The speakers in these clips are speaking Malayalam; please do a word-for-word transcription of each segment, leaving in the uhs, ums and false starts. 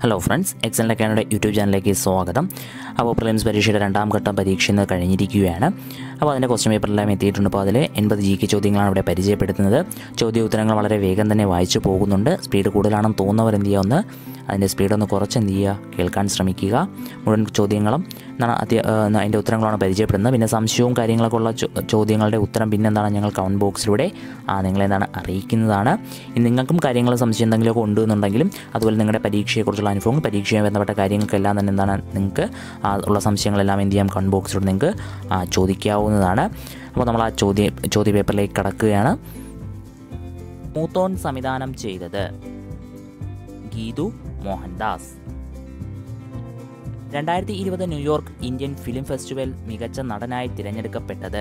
ഹലോ ഫ്രണ്ട്സ്, എക്സൽ അക്കാഡമിയുടെ യൂട്യൂബ് ചാനലിലേക്ക് സ്വാഗതം. അപ്പോൾ പ്രിലിംസ് പരീക്ഷയുടെ രണ്ടാം ഘട്ടം പരീക്ഷ ഇന്ന് കഴിഞ്ഞിരിക്കുകയാണ്. അപ്പോൾ അതിൻ്റെ ക്വസ്റ്റ്യൻ പേപ്പറെല്ലാം എത്തിയിട്ടുണ്ട്. അപ്പോൾ അതിൽ എൺപത് ജി കെ ചോദ്യങ്ങളാണ് ഇവിടെ പരിചയപ്പെടുത്തുന്നത്. ചോദ്യ ഉത്തരങ്ങൾ വളരെ വേഗം തന്നെ വായിച്ചു പോകുന്നുണ്ട്. സ്പീഡ് കൂടുതലാണെന്ന് തോന്നുന്നവർ എന്ത് ചെയ്യുക, ഒന്ന് അതിൻ്റെ സ്പീഡൊന്ന് കുറച്ച് എന്ത് ചെയ്യുക, കേൾക്കാൻ ശ്രമിക്കുക. മുഴുവൻ ചോദ്യങ്ങളും എന്താണ് അത്യ അതിൻ്റെ ഉത്തരങ്ങളാണ് പരിചയപ്പെടുന്നത്. പിന്നെ സംശയവും കാര്യങ്ങളൊക്കെ ഉള്ള ചോദ്യങ്ങളുടെ ഉത്തരം പിന്നെ എന്താണ് ഞങ്ങൾ കമൻറ്റ് ബോക്സിലൂടെ നിങ്ങളെന്താണ് അറിയിക്കുന്നതാണ്. ഇനി നിങ്ങൾക്കും കാര്യങ്ങൾ സംശയം എന്തെങ്കിലുമൊക്കെ ഉണ്ടെന്നുണ്ടെങ്കിലും അതുപോലെ നിങ്ങളുടെ പരീക്ഷയെക്കുറിച്ചുള്ള അനുഭവം, പരീക്ഷയുമായി ബന്ധപ്പെട്ട കാര്യങ്ങൾക്കെല്ലാം തന്നെ എന്താണ് നിങ്ങൾക്ക് ഉള്ള സംശയങ്ങളെല്ലാം എന്ത് ചെയ്യാം, കമൻറ്റ് ബോക്സിലൂടെ നിങ്ങൾക്ക് ചോദിക്കാവുന്നതാണ്. അപ്പോൾ നമ്മൾ ആ ചോദ്യ ചോദ്യ പേപ്പറിലേക്ക് കടക്കുകയാണ്. മൂത്തോൺ സംവിധാനം ചെയ്തത് ഗീതു മോഹൻദാസ്. രണ്ടായിരത്തി ഇരുപത് ന്യൂയോർക്ക് ഇന്ത്യൻ ഫിലിം ഫെസ്റ്റിവൽ മികച്ച നടനായി തിരഞ്ഞെടുക്കപ്പെട്ടത്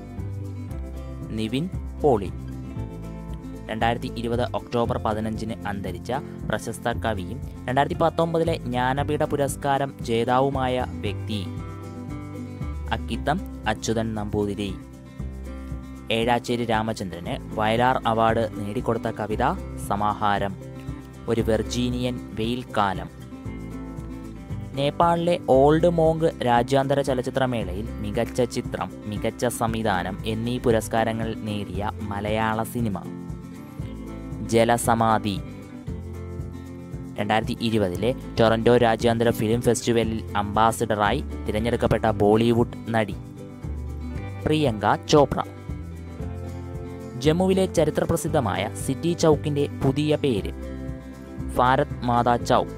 നിവിൻ പോളി. രണ്ടായിരത്തി ഇരുപത് ഒക്ടോബർ പതിനഞ്ചിന് അന്തരിച്ച പ്രശസ്ത കവിയും രണ്ടായിരത്തി പത്തൊമ്പതിലെ ജ്ഞാനപീഠ പുരസ്കാരം ജേതാവുമായ വ്യക്തി അക്കിത്തം അച്യുതൻ നമ്പൂതിരി. ഏഴാച്ചേരി രാമചന്ദ്രന് വയലാർ അവാർഡ് നേടിക്കൊടുത്ത കവിതാ സമാഹാരം ഒരു വെർജീനിയൻ വെയിൽക്കാലം. നേപ്പാളിലെ ഓൾഡ് മോങ്ക് രാജ്യാന്തര ചലച്ചിത്രമേളയിൽ മികച്ച ചിത്രം, മികച്ച സംവിധാനം എന്നീ പുരസ്കാരങ്ങൾ നേടിയ മലയാള സിനിമ ജലസമാധി. രണ്ടായിരത്തി ഇരുപതിലെ ടൊറന്റോ രാജ്യാന്തര ഫിലിം ഫെസ്റ്റിവലിൽ അംബാസിഡറായി തിരഞ്ഞെടുക്കപ്പെട്ട ബോളിവുഡ് നടി പ്രിയങ്ക ചോപ്ര. ജമ്മുവിലെ ചരിത്രപ്രസിദ്ധമായ സിറ്റി ചൗക്കിന്റെ പുതിയ പേര് ഭാരത് മാതാ ചൗക്ക്.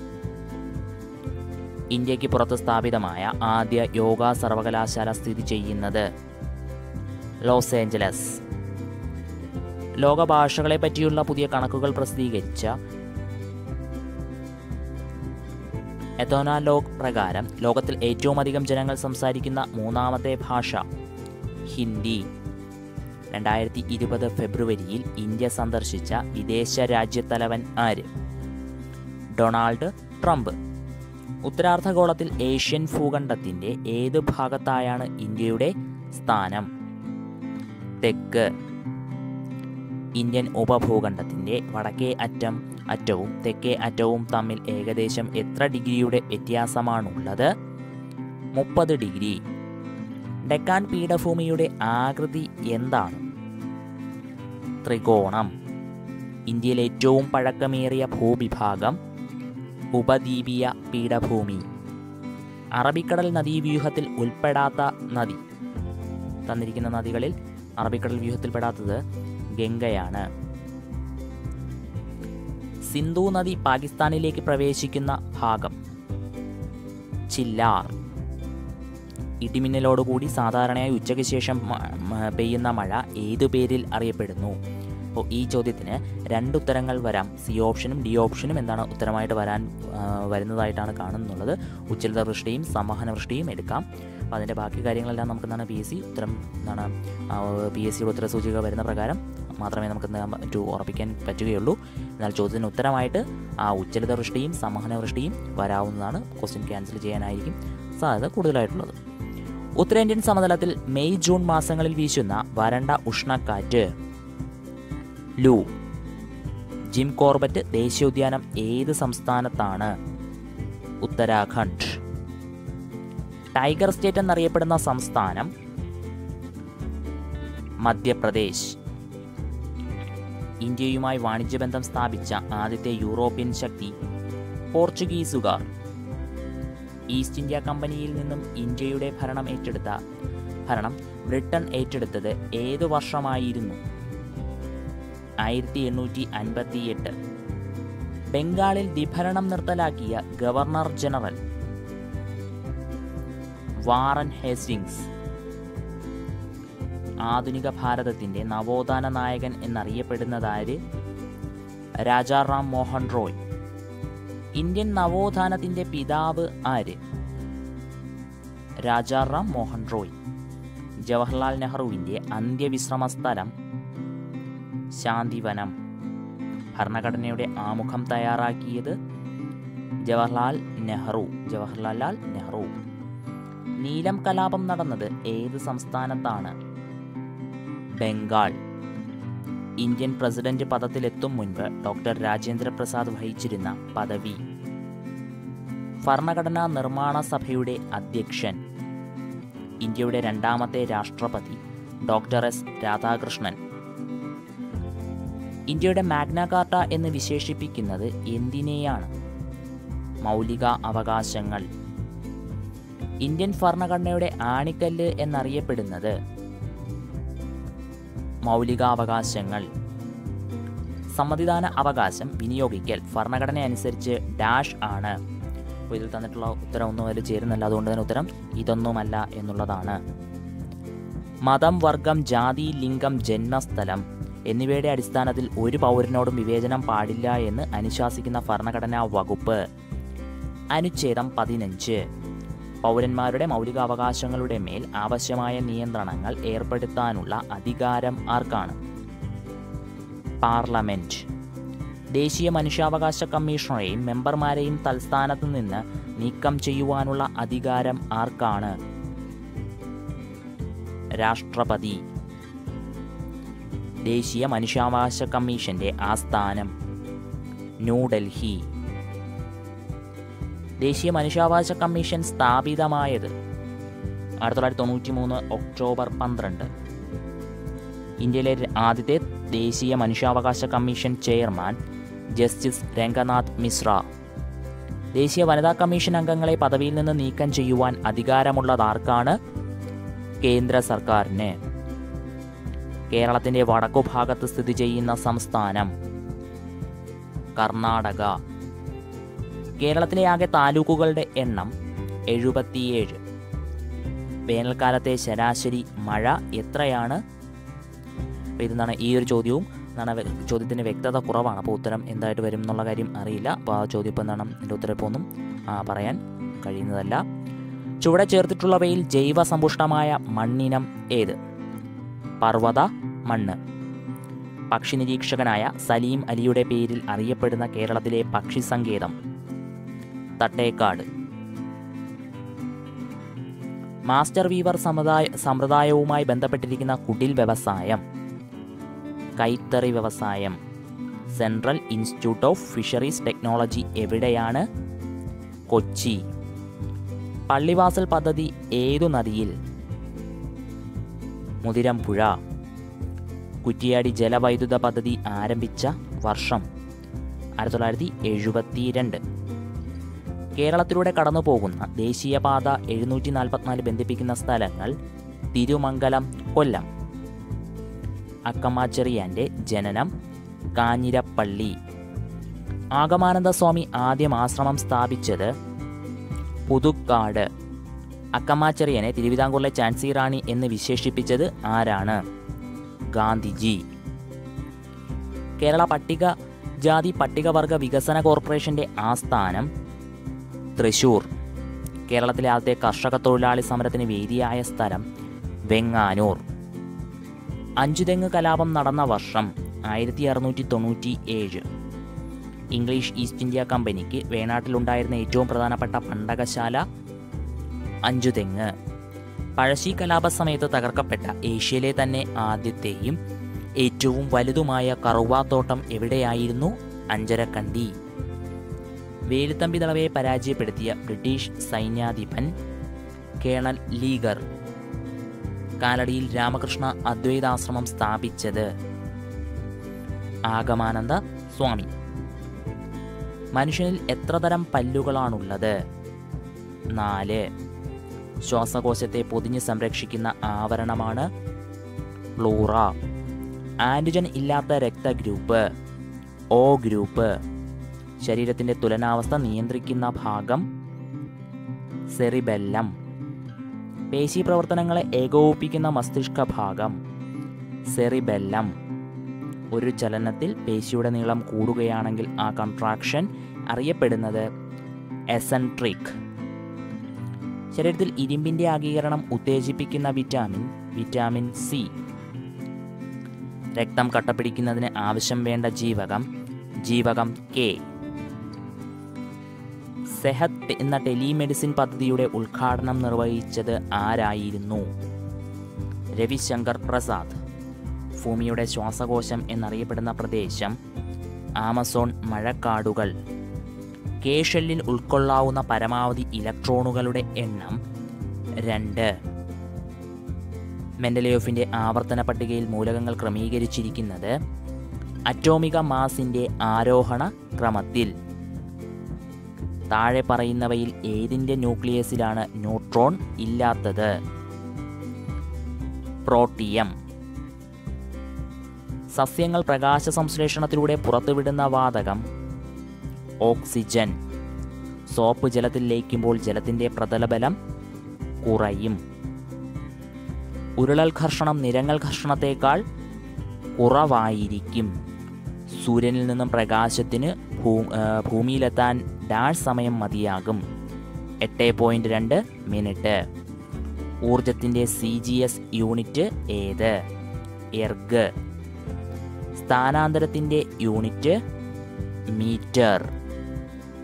ഇന്ത്യക്ക് പുറത്ത് സ്ഥാപിതമായ ആദ്യ യോഗ സർവകലാശാല സ്ഥിതി ചെയ്യുന്നത് ലോസ് ഏഞ്ചലസ്. ലോകഭാഷകളെ പറ്റിയുള്ള പുതിയ കണക്കുകൾ പ്രസിദ്ധീകരിച്ച എഥോനാലോഗ് പ്രകാരം ലോകത്തിൽ ഏറ്റവും അധികം ജനങ്ങൾ സംസാരിക്കുന്ന മൂന്നാമത്തെ ഭാഷ ഹിന്ദി. രണ്ടായിരത്തി ഇരുപത് ഫെബ്രുവരിയിൽ ഇന്ത്യ സന്ദർശിച്ച വിദേശ രാജ്യത്തലവൻ ആര്? Donald Trump. ഉത്തരാർദ്ധഗോളത്തിൽ ഏഷ്യൻ ഭൂഖണ്ഡത്തിന്റെ ഏത് ഭാഗത്തായാണ് ഇന്ത്യയുടെ സ്ഥാനം? തെക്ക്. ഇന്ത്യൻ ഉപഭൂഖണ്ഡത്തിന്റെ വടക്കേ അറ്റം അറ്റവും തെക്കേ അറ്റവും തമ്മിൽ ഏകദേശം എത്ര ഡിഗ്രിയുടെ വ്യത്യാസമാണുള്ളത്? മുപ്പത് ഡിഗ്രി. ഡെക്കാൻ പീഠഭൂമിയുടെ ആകൃതി എന്താണ്? ത്രികോണം. ഇന്ത്യയിലെ ഏറ്റവും പഴക്കമേറിയ ഭൂവിഭാഗം ഉപദ്വീപീയ പീഠഭൂമി. അറബിക്കടൽ നദീവ്യൂഹത്തിൽ ഉൾപ്പെടാത്ത നദി. തന്നിരിക്കുന്ന നദികളിൽ അറബിക്കടൽ വ്യൂഹത്തിൽപ്പെടാത്തത് ഗംഗയാണ്. സിന്ധു നദി പാകിസ്ഥാനിലേക്ക് പ്രവേശിക്കുന്ന ഭാഗം ചില്ലാർ. ഇടിമിന്നലോടുകൂടി സാധാരണയായി ഉച്ചയ്ക്ക് ശേഷം പെയ്യുന്ന മഴ ഏതു പേരിൽ അറിയപ്പെടുന്നു? അപ്പോൾ ഈ ചോദ്യത്തിന് രണ്ടുത്തരങ്ങൾ വരാം. സി ഓപ്ഷനും ഡി ഓപ്ഷനും എന്താണ് ഉത്തരമായിട്ട് വരാൻ വരുന്നതായിട്ടാണ് കാണുന്നുള്ളത്. ഉച്ചരിത വൃഷ്ടിയും സംവഹന വൃഷ്ടിയും എടുക്കാം. അപ്പോൾ അതിൻ്റെ ബാക്കി കാര്യങ്ങളെല്ലാം നമുക്ക് എന്താണ് പി എസ് സി ഉത്തരം എന്താണ് പി എസ് സിയുടെ ഉത്തരസൂചിക വരുന്ന പ്രകാരം മാത്രമേ നമുക്ക് എന്ത് പറ്റൂ, ഉറപ്പിക്കാൻ പറ്റുകയുള്ളൂ. എന്നാൽ ചോദ്യത്തിന് ഉത്തരമായിട്ട് ആ ഉച്ചരിത വൃഷ്ടിയും സംവഹന വൃഷ്ടിയും വരാവുന്നതാണ്. ക്വസ്റ്റ്യൻ ക്യാൻസൽ ചെയ്യാനായിരിക്കും സാധ്യത കൂടുതലായിട്ടുള്ളത്. ഉത്തരേന്ത്യൻ സമതലത്തിൽ മെയ് ജൂൺ മാസങ്ങളിൽ വീശുന്ന വരണ്ട ഉഷ്ണക്കാറ്റ് ലൂ. ജിം കോർബറ്റ് ദേശീയോദ്യാനം ഏത് സംസ്ഥാനത്താണ്? ഉത്തരാഖണ്ഡ്. ടൈഗർ സ്റ്റേറ്റ് എന്നറിയപ്പെടുന്ന സംസ്ഥാനം മധ്യപ്രദേശ്. ഇന്ത്യയുമായി വാണിജ്യബന്ധം സ്ഥാപിച്ച ആദ്യത്തെ യൂറോപ്യൻ ശക്തി പോർച്ചുഗീസുകാർ. ഈസ്റ്റ് ഇന്ത്യ കമ്പനിയിൽ നിന്നും ഇന്ത്യയുടെ ഭരണം ഏറ്റെടുത്ത ഭരണം ബ്രിട്ടൻ ഏറ്റെടുത്തത് ഏത് വർഷമായിരുന്നു? ആയിരത്തി എണ്ണൂറ്റി അൻപത്തി എട്ട്. ബംഗാളിൽ ദ്വിഭരണം നിർത്തലാക്കിയ ഗവർണർ ജനറൽ വാറൻ ഹേസ്റ്റിങ്സ്. ആധുനിക ഭാരതത്തിന്റെ നവോത്ഥാന നായകൻ എന്നറിയപ്പെടുന്നതാര്? രാജാറാം മോഹൻ റോയ്. ഇന്ത്യൻ നവോത്ഥാനത്തിന്റെ പിതാവ് ആര്? രാജാറാം മോഹൻ റോയ്. ജവഹർലാൽ നെഹ്റുവിന്റെ അന്ത്യവിശ്രമ സ്ഥലം ശാന്തിവനം. ഭരണഘടനയുടെ ആമുഖം തയ്യാറാക്കിയത് ജവഹർലാൽ നെഹ്റു ജവഹർലാൽ നെഹ്റു. നീലം കലാപം നടന്നത് ഏത് സംസ്ഥാനത്താണ്? ബംഗാൾ. ഇന്ത്യൻ പ്രസിഡന്റ് പദത്തിലെത്തും മുൻപ് ഡോക്ടർ രാജേന്ദ്ര പ്രസാദ് വഹിച്ചിരുന്ന പദവി ഭരണഘടനാ നിർമ്മാണ സഭയുടെ അധ്യക്ഷൻ? ഇന്ത്യയുടെ രണ്ടാമത്തെ രാഷ്ട്രപതി ഡോക്ടർ എസ് രാധാകൃഷ്ണൻ. ഇന്ത്യയുടെ മാഗ്ന കാർട്ട എന്ന് വിശേഷിപ്പിക്കുന്നത് എന്തിനെയാണ്? മൗലിക അവകാശങ്ങൾ. ഇന്ത്യൻ ഭരണഘടനയുടെ ആണിക്കല്ല് എന്നറിയപ്പെടുന്നത്? മൗലികാവകാശങ്ങൾ. സമ്മതിദാന അവകാശം വിനിയോഗിക്കൽ ഭരണഘടന അനുസരിച്ച് ഡാഷ് ആണ്. അപ്പോൾ ഇതിൽ തന്നിട്ടുള്ള ഉത്തരം ഒന്നും അതിൽ ചേരുന്നില്ല, അതുകൊണ്ട് തന്നെ ഉത്തരം ഇതൊന്നുമല്ല എന്നുള്ളതാണ്. മതം, വർഗം, ജാതി, ലിംഗം, ജന്മസ്ഥലം എന്നിവയുടെ അടിസ്ഥാനത്തിൽ ഒരു പൗരനോടും വിവേചനം പാടില്ല എന്ന് അനുശാസിക്കുന്ന ഭരണഘടനാ വകുപ്പ്? അനുച്ഛേദം പതിനഞ്ച്. പൗരന്മാരുടെ മൗലികാവകാശങ്ങളുടെ മേൽ ആവശ്യമായ നിയന്ത്രണങ്ങൾ ഏർപ്പെടുത്താനുള്ള അധികാരം ആർക്കാണ്? പാർലമെന്റ്. ദേശീയ മനുഷ്യാവകാശ കമ്മീഷണറെയും മെമ്പർമാരെയും തൽസ്ഥാനത്ത് നിന്ന് നീക്കം ചെയ്യുവാനുള്ള അധികാരം ആർക്കാണ്? രാഷ്ട്രപതി. ദേശീയ മനുഷ്യാവകാശ കമ്മീഷന്റെ ആസ്ഥാനം? ന്യൂഡൽഹി. ദേശീയ മനുഷ്യാവകാശ കമ്മീഷൻ സ്ഥാപിതമായത്? ആയിരത്തി തൊള്ളായിരത്തി തൊണ്ണൂറ്റി മൂന്ന് ഒക്ടോബർ പന്ത്രണ്ട്. ഇന്ത്യയിലെ ആദ്യത്തെ ദേശീയ മനുഷ്യാവകാശ commission chairman justice Ranganath Mishra. ദേശീയ വനിതാ കമ്മീഷൻ അംഗങ്ങളെ പദവിയിൽ നിന്ന് നീക്കം ചെയ്യുവാൻ അധികാരമുള്ളതാർക്കാണ്? കേന്ദ്ര സർക്കാരിന്. കേരളത്തിന്റെ വടക്കുഭാഗത്ത് സ്ഥിതി ചെയ്യുന്ന സംസ്ഥാനം? കർണാടക. കേരളത്തിലെ ആകെ താലൂക്കുകളുടെ എണ്ണം എഴുപത്തിയേഴ്. വേനൽക്കാലത്തെ ശരാശരി മഴ എത്രയാണ്? അപ്പോൾ ഇതെന്താണ് ഈ ഒരു ചോദ്യവും എന്താണ് ചോദ്യത്തിന് വ്യക്തത കുറവാണ്. അപ്പോൾ ഉത്തരം എന്തായിട്ട് വരും എന്നുള്ള കാര്യം അറിയില്ല. അപ്പോൾ ആ ചോദ്യം ഇപ്പോൾ എന്താണ് എൻ്റെ ഉത്തരം ഇപ്പോൾ ഒന്നും പറയാൻ കഴിയുന്നതല്ല. ചുവടെ ചേർത്തിട്ടുള്ളവയിൽ ജൈവ സമ്പുഷ്ടമായ മണ്ണിനം ഏത്? പർവ്വത മണ്ണ്. പക്ഷി നിരീക്ഷകനായ സലീം അലിയുടെ പേരിൽ അറിയപ്പെടുന്ന കേരളത്തിലെ പക്ഷി സങ്കേതം? തട്ടേക്കാട്. മാസ്റ്റർ വീവർ സമുദായ സമ്പ്രദായവുമായി ബന്ധപ്പെട്ടിരിക്കുന്ന കുടിൽ വ്യവസായം? കൈത്തറി വ്യവസായം. Central institute of fisheries technology എവിടെയാണ്? കൊച്ചി. പള്ളിവാസൽ പദ്ധതി ഏതു നദിയിൽ? മുതിരമ്പുഴ. കുറ്റിയാടി ജലവൈദ്യുത പദ്ധതി ആരംഭിച്ച വർഷം? ആയിരത്തി തൊള്ളായിരത്തി എഴുപത്തി രണ്ട്. കേരളത്തിലൂടെ കടന്നു പോകുന്ന ദേശീയപാത എഴുന്നൂറ്റി നാൽപ്പത്തിനാല് ബന്ധിപ്പിക്കുന്ന സ്ഥലങ്ങൾ? തിരുമംഗലം, കൊല്ലം. അക്കമാച്ചെറിയാന്റെ ജനനം? കാഞ്ഞിരപ്പള്ളി. ആഗമാനന്ദ സ്വാമി ആദ്യം ആശ്രമം സ്ഥാപിച്ചത്? പുതുക്കാട്. അക്കമാച്ചെറിയനെ തിരുവിതാംകൂറിലെ ഝാൻസി റാണി എന്ന് വിശേഷിപ്പിച്ചത് ആരാണ്? ഗാന്ധിജി. കേരള പട്ടിക ജാതി പട്ടികവർഗ വികസന കോർപ്പറേഷന്റെ ആസ്ഥാനം? തൃശൂർ. കേരളത്തിലെ ആദ്യത്തെ കർഷക തൊഴിലാളി സമരത്തിന് വേദിയായ സ്ഥലം? വെങ്ങാനൂർ. അഞ്ചുതെങ്ങ് കലാപം നടന്ന വർഷം? ആയിരത്തി അറുന്നൂറ്റി തൊണ്ണൂറ്റി ഏഴ്. ഇംഗ്ലീഷ് ഈസ്റ്റ് ഇന്ത്യ കമ്പനിക്ക് വേണാട്ടിലുണ്ടായിരുന്ന ഏറ്റവും പ്രധാനപ്പെട്ട പണ്ടകശാല? അഞ്ചുതെങ്ങ്. പഴശ്ശി കലാപ സമയത്ത് തകർക്കപ്പെട്ട ഏഷ്യയിലെ തന്നെ ആദ്യത്തെയും ഏറ്റവും വലുതുമായ കറുവാത്തോട്ടം എവിടെയായിരുന്നു? അഞ്ചരക്കണ്ടി. വേലുത്തമ്പി ദളവയെ പരാജയപ്പെടുത്തിയ ബ്രിട്ടീഷ് സൈന്യാധിപൻ? Colonel Leger. കാലടിയിൽ രാമകൃഷ്ണ അദ്വൈതാശ്രമം സ്ഥാപിച്ചത്? ആഗമാനന്ദ സ്വാമി. മനുഷ്യനിൽ എത്ര തരം പല്ലുകളാണുള്ളത്? നാല്. ശ്വാസകോശത്തെ പൊതിഞ്ഞ് സംരക്ഷിക്കുന്ന ആവരണമാണ്? പ്ലൂറ. ആന്റിജൻ ഇല്ലാത്ത രക്തഗ്രൂപ്പ്? ഓ ഗ്രൂപ്പ്. ശരീരത്തിൻ്റെ തുലനാവസ്ഥ നിയന്ത്രിക്കുന്ന ഭാഗം? സെറിബെല്ലം. പേശി പ്രവർത്തനങ്ങളെ ഏകോപിപ്പിക്കുന്ന മസ്തിഷ്ക ഭാഗം? സെറിബെല്ലം. ഒരു ചലനത്തിൽ പേശിയുടെ നീളം കൂടുകയാണെങ്കിൽ ആ കൺട്രാക്ഷൻ അറിയപ്പെടുന്നത് എസെൻട്രിക്. ശരീരത്തിൽ ഇരുമ്പിൻ്റെ ആഗീകരണം ഉത്തേജിപ്പിക്കുന്ന വിറ്റാമിൻ? Vitamin C. രക്തം കട്ടപിടിക്കുന്നതിന് ആവശ്യം വേണ്ട ജീവകം? ജീവകം കെ. സെഹത്ത് എന്ന ടെലിമെഡിസിൻ പദ്ധതിയുടെ ഉദ്ഘാടനം നിർവഹിച്ചത് ആരായിരുന്നു? രവിശങ്കർ പ്രസാദ്. ഭൂമിയുടെ ശ്വാസകോശം എന്നറിയപ്പെടുന്ന പ്രദേശം? ആമസോൺ മഴക്കാടുകൾ. കെ ഷെല്ലിൽ ഉൾക്കൊള്ളാവുന്ന പരമാവധി ഇലക്ട്രോണുകളുടെ എണ്ണം രണ്ട്. മെൻഡലിയോഫിൻ്റെ ആവർത്തന പട്ടികയിൽ മൂലകങ്ങൾ ക്രമീകരിച്ചിരിക്കുന്നത് അറ്റോമിക മാസിൻ്റെ ആരോഹണ ക്രമത്തിൽ. താഴെ പറയുന്നവയിൽ ഏതിൻ്റെ ന്യൂക്ലിയസിലാണ് ന്യൂട്രോൺ ഇല്ലാത്തത്? പ്രോട്ടിയം. സസ്യങ്ങൾ പ്രകാശ സംശ്ലേഷണത്തിലൂടെ പുറത്തുവിടുന്ന വാതകം ഓക്സിജൻ. സോപ്പ് ജലത്തിൽ ലയിക്കുമ്പോൾ ജലത്തിൻ്റെ പ്രതലബലം കുറയും. ഉരുളൽ ഘർഷണം നിരങ്ങൽ ഘർഷണത്തേക്കാൾ കുറവായിരിക്കും. സൂര്യനിൽ നിന്നും പ്രകാശത്തിന് ഭൂ ഭൂമിയിലെത്താൻ ഡാഷ് സമയം മതിയാകും. എട്ട് പോയിൻറ്റ് രണ്ട് മിനിറ്റ്. ഊർജത്തിൻ്റെ സി ജി എസ് യൂണിറ്റ് ഏത്? എർഗ്. സ്ഥാനാന്തരത്തിൻ്റെ യൂണിറ്റ് മീറ്റർ.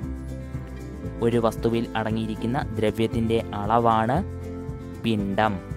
ഒരു വസ്തുവിൽ അടങ്ങിയിരിക്കുന്ന ദ്രവ്യത്തിൻ്റെ അളവാണ് പിണ്ഡം.